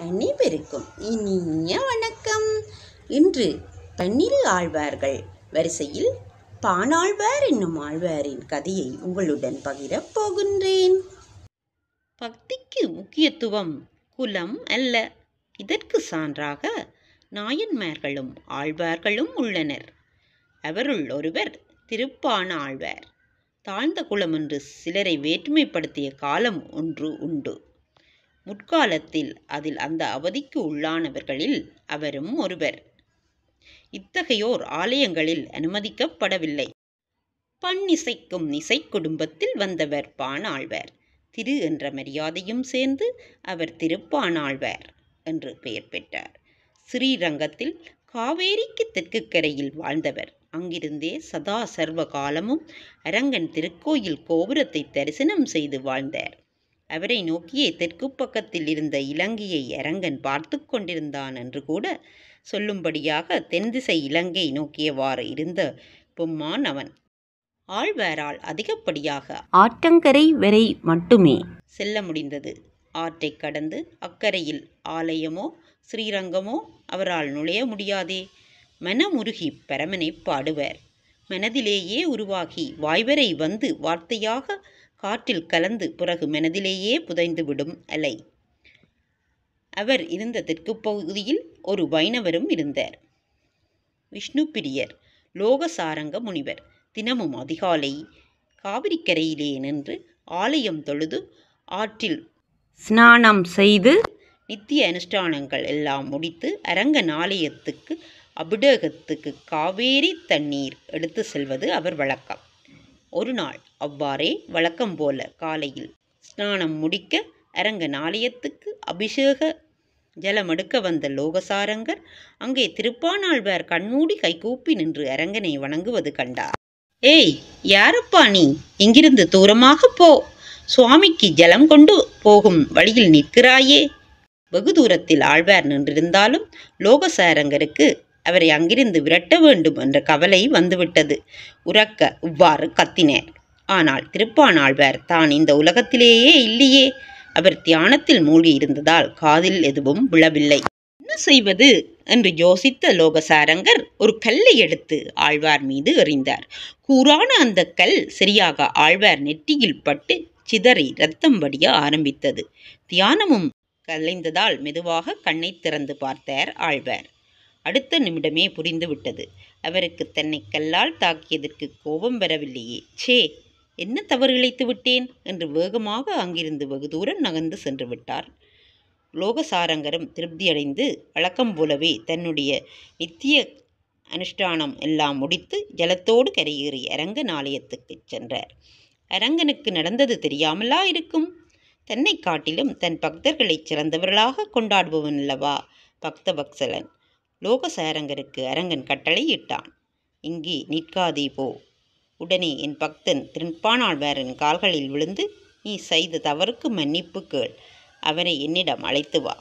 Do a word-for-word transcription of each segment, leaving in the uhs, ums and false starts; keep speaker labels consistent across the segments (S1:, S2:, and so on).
S1: அனைவருக்கும் இனிய வணக்கம். இன்று பன்னிரு ஆழ்வார்கள் வரிசையில் பானாழ்வார் என்னும் ஆழ்வாரின் கதையை உங்களுடன் பகிரப் போகின்றேன். பக்திக்கு முக்கியத்துவம் குலம் அல்ல. இதற்கு சான்றாக நாயன்மார்களும் ஆழ்வார்களும் உள்ளனர். அவருள் ஒருவர் திருப்பானாழ்வார். தாழ்ந்த குலம் என்று சிலரை வேற்றுமைப்படுத்திய காலம் ஒன்று உண்டு. முற்காலத்தில் அதில் அந்த அவதிக்கு உள்ளானவர்களில் அவரும் ஒருவர். இத்தகையோர் ஆலயங்களில் அனுமதிக்கப்படவில்லை. பண்ணிசைக்கும் இசை குடும்பத்தில் வந்தவர் பானாழ்வார். திரு என்ற மரியாதையும் சேர்ந்து அவர் திருப்பானாழ்வார் என்று பெயர் பெற்றார். ஸ்ரீரங்கத்தில் காவேரிக்கு தெற்கு கரையில் வாழ்ந்தவர். அங்கிருந்தே சதா சர்வ காலமும் அரங்கன் திருக்கோயில் கோபுரத்தை தரிசனம் செய்து வாழ்ந்தார். அவரை நோக்கியே தெற்கு பக்கத்தில் இருந்த இலங்கையை அரங்கன் பார்த்து கொண்டிருந்தான் என்று கூட சொல்லும்படியாக தென்திசை இலங்கை நோக்கியவாறு இருந்த பொம்மான் அவன். ஆழ்வாரால் அதிகப்படியாக ஆற்றங்கரை வரை மட்டுமே செல்ல முடிந்தது. ஆற்றை கடந்து அக்கரையில் ஆலயமோ ஸ்ரீரங்கமோ அவரால் நுழைய முடியாதே. மனமுருகி பரமனை பாடுவர். மனதிலேயே உருவாகி வாய்வரை வந்து வார்த்தையாக காற்றில் கலந்து பிறகு மனதிலேயே புதைந்துவிடும் அலை. அவர் இருந்த தெற்கு பகுதியில் ஒரு வைணவரும் இருந்தார். விஷ்ணு பிரியர் லோகசாரங்க முனிவர். தினமும் அதிகாலை காவிரிக்கரையிலே நின்று ஆலயம் தொழுது ஆற்றில் ஸ்நானம் செய்து நித்திய அனுஷ்டானங்கள் எல்லாம் முடித்து அரங்கன் ஆலயத்துக்கு அபிடேகத்துக்கு காவேரி தண்ணீர் எடுத்து செல்வது அவர் வழக்கம். ஒரு நாள் அவ்வாறே வழக்கம் போல காலையில் ஸ்நானம் முடிக்க அரங்கன் ஆலயத்துக்கு அபிஷேக ஜலம் எடுக்க வந்த லோகசாரங்கர் அங்கே திருப்பானாழ்வார் கண்மூடி கைகூப்பி நின்று அரங்கனை வணங்குவது கண்டார். ஏய், யாரப்பா நீ? இங்கிருந்து தூரமாக போ. சுவாமிக்கு ஜலம் கொண்டு போகும் வழியில் நிற்கிறாயே. வெகு தூரத்தில் ஆழ்வார் நின்றிருந்தாலும் லோகசாரங்கருக்கு அவரை அங்கிருந்து விரட்ட வேண்டும் என்ற கவலை வந்துவிட்டது. உரக்க இவ்வாறு கத்தினார். ஆனால் திருப்பானாழ்வார் தான் இந்த உலகத்திலேயே இல்லையே. அவர் தியானத்தில் மூழ்கி இருந்ததால் காதில் எதுவும் விழவில்லை. என்ன செய்வது என்று யோசித்த லோகசாரங்கர் ஒரு கல்லை எடுத்து ஆழ்வார் மீது எறிந்தார். கூரான அந்த கல் சரியாக ஆழ்வார் நெற்றியில் பட்டு சிதறி இரத்தம் வடிய ஆரம்பித்தது. தியானமும் கலைந்ததால் மெதுவாக கண்ணை திறந்து பார்த்தார் ஆழ்வார். அடுத்த நிமிடமே புரிந்துவிட்டது. அவருக்கு தன்னை கல்லால் தாக்கியதற்கு கோபம் வரவில்லையே. சே, என்ன தவறு இழைத்து விட்டேன் என்று வேகமாக அங்கிருந்து வெகு தூரம் நகர்ந்து சென்று விட்டார். லோகசாரங்கரும் திருப்தியடைந்து வழக்கம் போலவே தன்னுடைய நித்திய அனுஷ்டானம் எல்லாம் முடித்து ஜலத்தோடு கரையேறி அரங்கன் ஆலயத்துக்கு சென்றார். அரங்கனுக்கு நடந்தது தெரியாமலா இருக்கும்? தன்னை காட்டிலும் தன் பக்தர்களை சிறந்தவர்களாக கொண்டாடுபவன் அல்லவா பக்த வத்சலன். லோகசாரங்கருக்கு அரங்கன் கட்டளை இட்டான். இங்கே நிற்காதே போ. உடனே என் பக்தன் திருப்பானாழ்வாரின் கால்களில் விழுந்து நீ செய்த தவறுக்கு மன்னிப்பு கேள். அவரை என்னிடம் அழைத்து வா.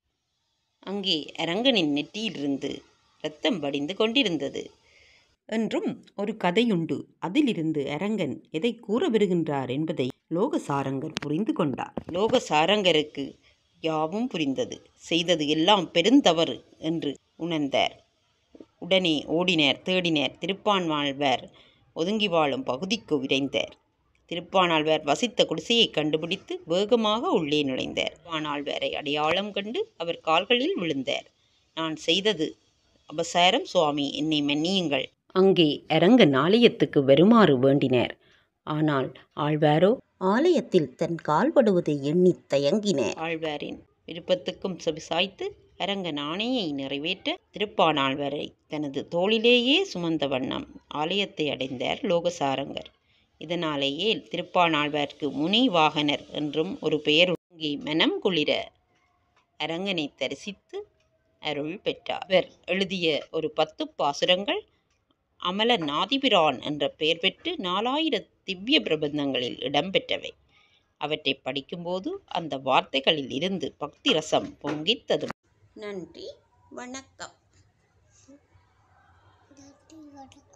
S1: அங்கே அரங்கனின் நெற்றியிலிருந்து இரத்தம் வடிந்து கொண்டிருந்தது என்றும் ஒரு கதையுண்டு. அதிலிருந்து அரங்கன் எதை கூற வருகின்றார் என்பதை லோகசாரங்கர் புரிந்து கொண்டார். லோகசாரங்கருக்கு யாவும் புரிந்தது. செய்தது எல்லாம் பெருந்தவறு என்று உணர்ந்தார். உடனே ஓடினார், தேடினார். திருப்பானாழ்வார் ஒதுங்கி வாழும் பகுதிக்கு விரைந்தார். திருப்பானாழ்வார் வசித்த குடிசையை கண்டுபிடித்து வேகமாக உள்ளே நுழைந்தார். திருப்பானாழ்வாரை அடையாளம் கண்டு அவர் கால்களில் விழுந்தார். நான் செய்தது அபசாரம் சுவாமி, என்னை மன்னியுங்கள். அங்கே அரங்கன் ஆலயத்துக்கு வருமாறு வேண்டினார். ஆனால் ஆழ்வாரோ ஆலயத்தில் தன் கால்படுவதை எண்ணி தயங்கினார். ஆழ்வாரின் விருப்பத்துக்கும் செவிசாய்த்து அரங்கன் ஆணையை நிறைவேற்ற திருப்பானாழ்வாரை தனது தோளிலேயே சுமந்த வண்ணம் ஆலயத்தை அடைந்தார் லோகசாரங்கர். இதனாலேயே திருப்பானாழ்வார்க்கு முனி வாகனர் என்றும் ஒரு பெயர். அங்கே மனம் குளிர அரங்கனை தரிசித்து அருள் பெற்றார். இவர் எழுதிய ஒரு பத்து பாசுரங்கள் அமல நாதிபிரான் என்ற பெயர் பெற்று நாலாயிரம் திவ்ய பிரபந்தங்களில் இடம்பெற்றவை. அவற்றை படிக்கும்போது அந்த வார்த்தைகளில் இருந்து பக்தி ரசம் பொங்கித்தது. நன்றி, வணக்கம்.